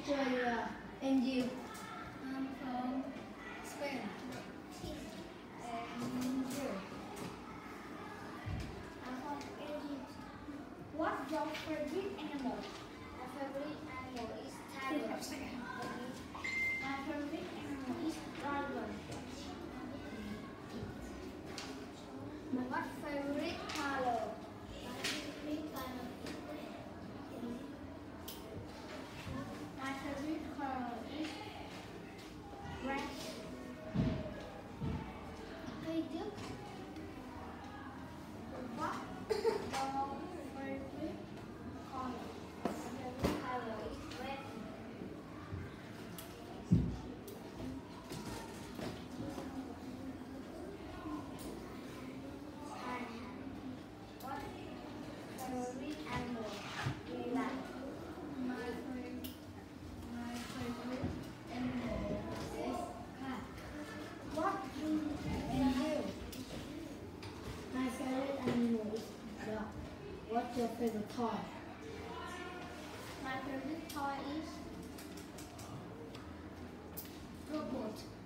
Australia. And you? I'm from Spain. And you? I'm from Egypt. What's your favorite animal? My favorite animal is tiger. My favorite animal is dragon. What favorite color? My favorite color My favorite color is red. Hey, Duke. What your favorite color? My favorite color is red. What favorite animal do you like? My favorite animal is cat. What do And you? My favorite animal is dog. What's your favorite toy? My favorite toy is robot.